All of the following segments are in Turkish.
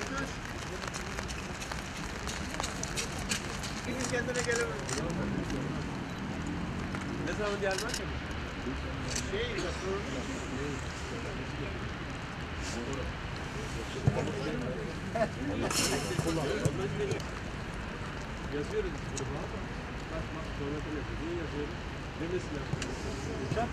Kendine gelemez. Ne zaman gelmez mi? Yazıyoruz gruba. Bak sonradan yapıyoruz. Niye yazıyoruz? Demesine yapıyoruz.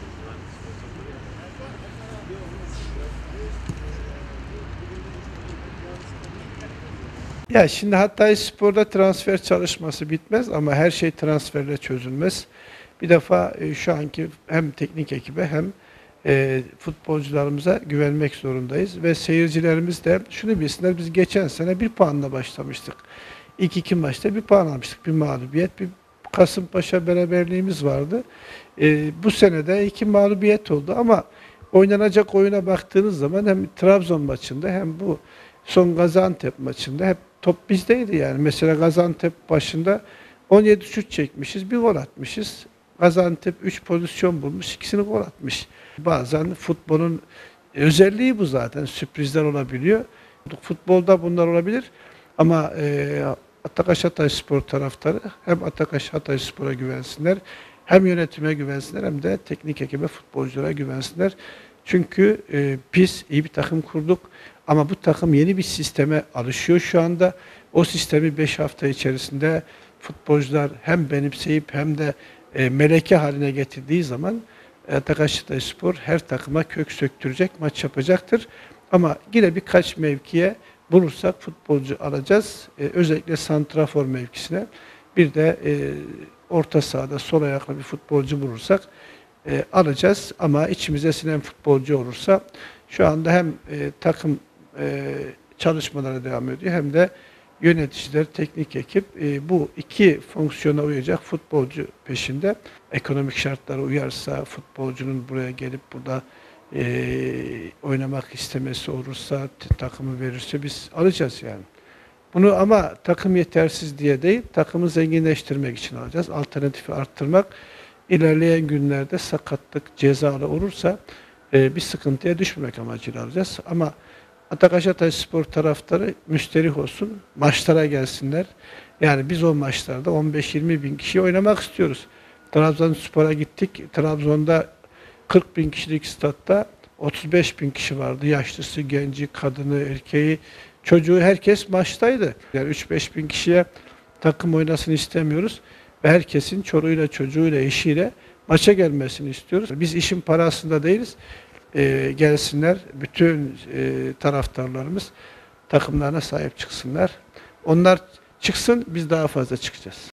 Ya şimdi Hatayspor'da transfer çalışması bitmez ama her şey transferle çözülmez. Bir defa şu anki hem teknik ekibe hem futbolcularımıza güvenmek zorundayız ve seyircilerimiz de şunu bilsinler, biz geçen sene 1 puanla başlamıştık. İlk 2 maçta 1 puan almıştık. Bir mağlubiyet, bir Kasımpaşa beraberliğimiz vardı. Bu sene de 2 mağlubiyet oldu ama oynanacak oyuna baktığınız zaman hem Trabzon maçında hem bu son Gaziantep maçında hep top bizdeydi yani. Mesela Gaziantep başında 17 şut çekmişiz, bir gol atmışız. Gaziantep 3 pozisyon bulmuş, ikisini gol atmış. Bazen futbolun özelliği bu zaten. Sürprizler olabiliyor. Futbolda bunlar olabilir. Ama Atakaş Hatayspor taraftarı hem Atakaş Hatayspor'a güvensinler, hem yönetime güvensinler, hem de teknik ekibe, futbolculara güvensinler. Çünkü biz iyi bir takım kurduk ama bu takım yeni bir sisteme alışıyor şu anda. O sistemi 5 hafta içerisinde futbolcular hem benimseyip hem de meleke haline getirdiği zaman Atakaş Hatayspor her takıma kök söktürecek, maç yapacaktır. Ama yine birkaç mevkiye bulursak futbolcu alacağız. Özellikle santrafor mevkisine. Bir de orta sahada sol ayaklı bir futbolcu bulursak alacağız. Ama içimize sinen futbolcu olursa şu anda hem takım çalışmalara devam ediyor hem de yöneticiler, teknik ekip bu iki fonksiyona uyacak futbolcu peşinde. Ekonomik şartlara uyarsa, futbolcunun buraya gelip burada oynamak istemesi olursa, takımı verirse biz alacağız yani. Bunu ama takım yetersiz diye değil, takımı zenginleştirmek için alacağız. Alternatifi arttırmak, ilerleyen günlerde sakatlık, cezalı olursa bir sıkıntıya düşmemek amacıyla alacağız. Ama Atakaş Hatayspor taraftarı müsterih olsun, maçlara gelsinler. Yani biz o maçlarda 15-20 bin kişi oynamak istiyoruz. Trabzonspor'a gittik. Trabzon'da 40 bin kişilik statta 35 bin kişi vardı. Yaşlısı, genci, kadını, erkeği, çocuğu, herkes maçtaydı. Yani 3-5 bin kişiye takım oynasın istemiyoruz. Ve herkesin çoluğuyla, çocuğuyla, eşiyle maça gelmesini istiyoruz. Biz işin parasında değiliz. Gelsinler, bütün taraftarlarımız takımlarına sahip çıksınlar. Onlar çıksın, biz daha fazla çıkacağız.